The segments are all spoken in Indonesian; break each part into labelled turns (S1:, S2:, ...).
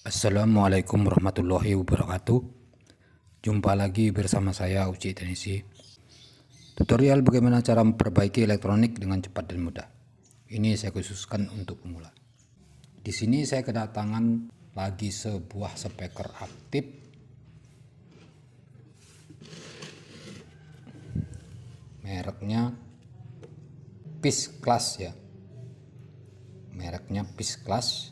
S1: Assalamualaikum warahmatullahi wabarakatuh. Jumpa lagi bersama saya Uci Tenisi. Tutorial bagaimana cara memperbaiki elektronik dengan cepat dan mudah. Ini saya khususkan untuk pemula. Di sini saya kedatangan lagi sebuah speaker aktif. Mereknya Peace Class ya. Mereknya Peace Class.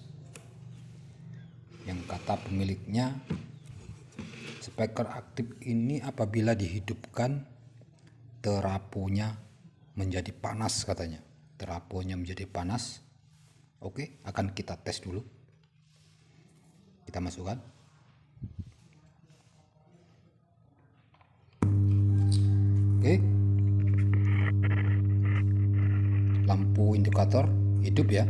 S1: Yang kata pemiliknya, speaker aktif ini apabila dihidupkan teraponya menjadi panas katanya. Teraponya menjadi panas. Oke, akan kita tes dulu. Kita masukkan. Oke. Lampu indikator hidup ya.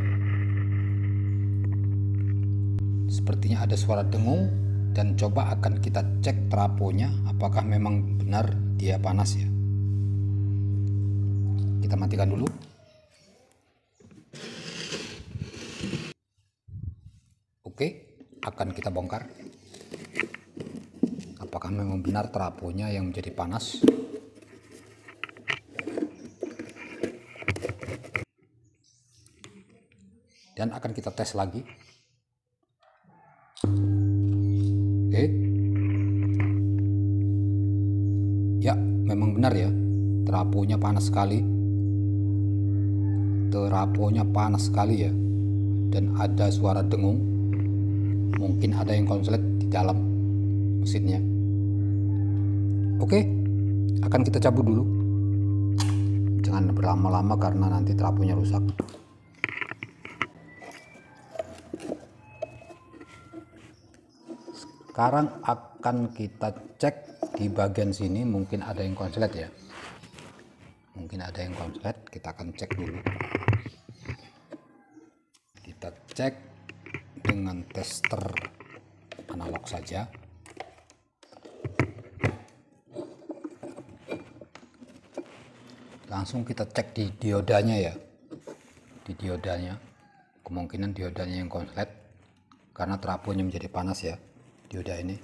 S1: Sepertinya ada suara dengung dan coba akan kita cek teraponya apakah memang benar dia panas ya. Kita matikan dulu. Oke, akan kita bongkar. Apakah memang benar teraponya yang menjadi panas? Dan akan kita tes lagi. Oke. Ya, memang benar ya. Teraponya panas sekali. Teraponya panas sekali ya. Dan ada suara dengung. Mungkin ada yang konslet di dalam mesinnya. Oke, akan kita cabut dulu. Jangan berlama-lama karena nanti teraponya rusak. Sekarang akan kita cek di bagian sini, mungkin ada yang konslet ya. Mungkin ada yang konslet, kita akan cek dulu. Kita cek dengan tester analog saja. Langsung kita cek di diodanya ya. Di diodanya. Kemungkinan diodanya yang konslet karena teraponya menjadi panas ya. Dioda ini.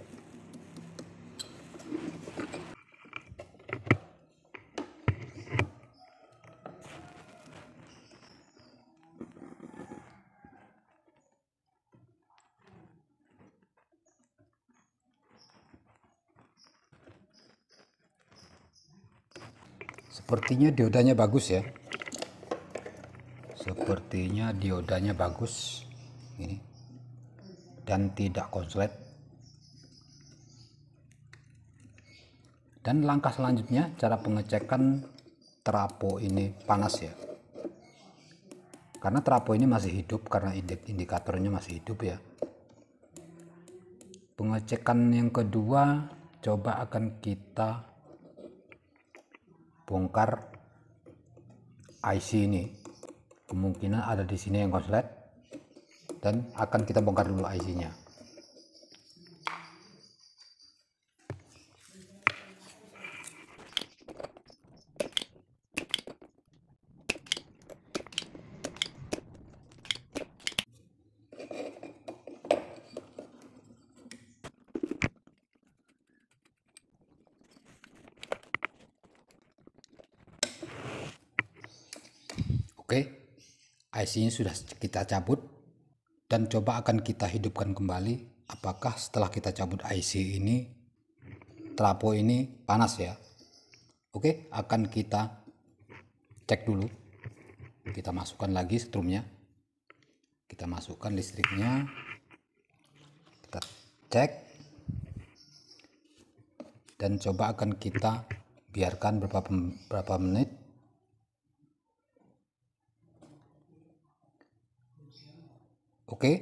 S1: Sepertinya diodanya bagus ya. Sepertinya diodanya bagus ini dan tidak konslet. Dan langkah selanjutnya cara pengecekan terapo ini panas ya. Karena terapo ini masih hidup, karena indikatornya masih hidup ya. Pengecekan yang kedua, coba akan kita bongkar IC ini. Kemungkinan ada di sini yang konslet dan akan kita bongkar dulu IC-nya. Oke, IC-nya sudah kita cabut dan coba akan kita hidupkan kembali. Apakah setelah kita cabut IC ini terapo ini panas ya? Oke, akan kita cek dulu. Kita masukkan lagi strumnya. Kita masukkan listriknya. Kita cek. Dan coba akan kita biarkan berapa menit. Oke.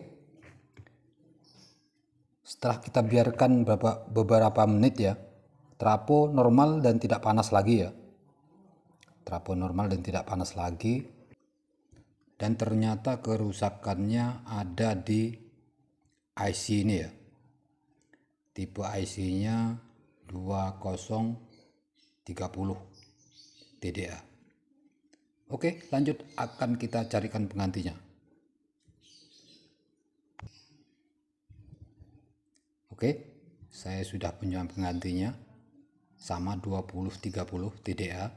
S1: Setelah kita biarkan beberapa menit ya, terapo normal dan tidak panas lagi ya. Terapo normal dan tidak panas lagi. Dan ternyata kerusakannya ada di IC ini ya. Tipe IC-nya 2030 TDA. Oke, lanjut akan kita carikan penggantinya. Oke, saya sudah punya penggantinya sama 2030 TDA.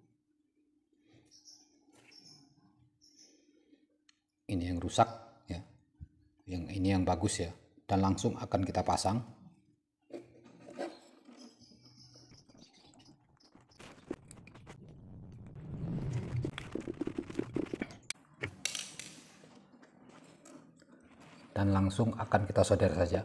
S1: Ini yang rusak ya, yang ini yang bagus ya, dan langsung akan kita pasang. Dan langsung akan kita solder saja.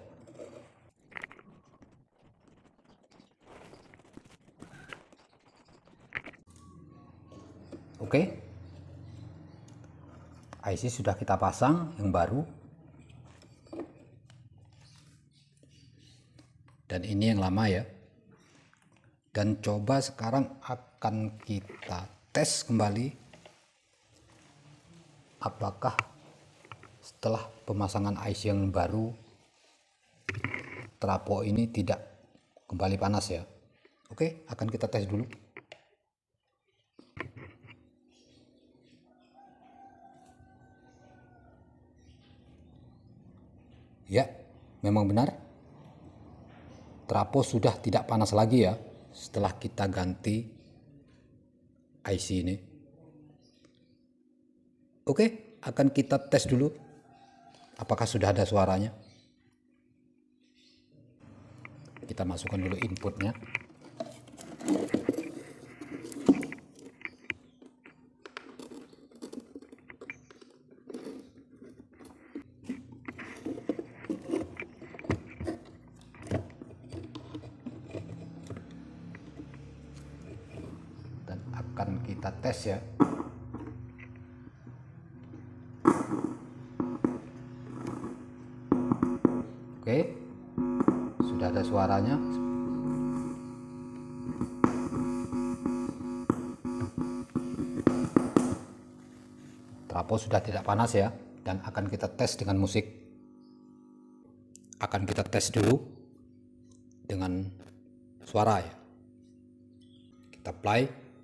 S1: Oke, IC sudah kita pasang yang baru, dan ini yang lama ya. Dan coba sekarang akan kita tes kembali apakah setelah pemasangan IC yang baru trafo ini tidak kembali panas ya. Oke, akan kita tes dulu. Ya, memang benar. Trafo sudah tidak panas lagi ya setelah kita ganti IC ini. Oke, akan kita tes dulu apakah sudah ada suaranya. Kita masukkan dulu inputnya. Dan akan kita tes ya. Oke, sudah ada suaranya. Trafo sudah tidak panas ya, dan akan kita tes dengan musik. Akan kita tes dulu dengan suara ya. Kita play.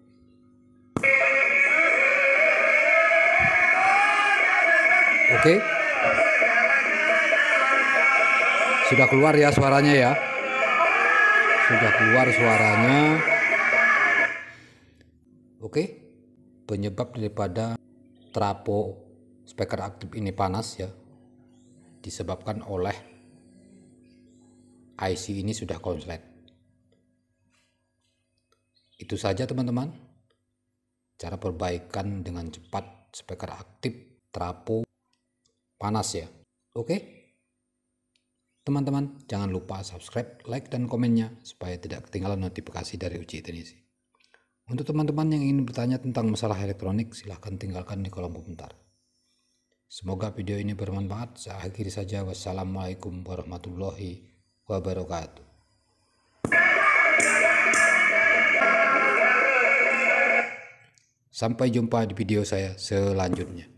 S1: Oke. Sudah keluar ya suaranya ya. Sudah keluar suaranya. Oke. Penyebab daripada trafo speaker aktif ini panas ya, disebabkan oleh IC ini sudah konslet. Itu saja teman-teman, cara perbaikan dengan cepat speaker aktif trafo panas ya. Oke teman-teman, jangan lupa subscribe, like, dan komennya supaya tidak ketinggalan notifikasi dari Uji Teknisi. Untuk teman-teman yang ingin bertanya tentang masalah elektronik, silahkan tinggalkan di kolom komentar. Semoga video ini bermanfaat. Saya akhiri saja. Wassalamualaikum warahmatullahi wabarakatuh. Sampai jumpa di video saya selanjutnya.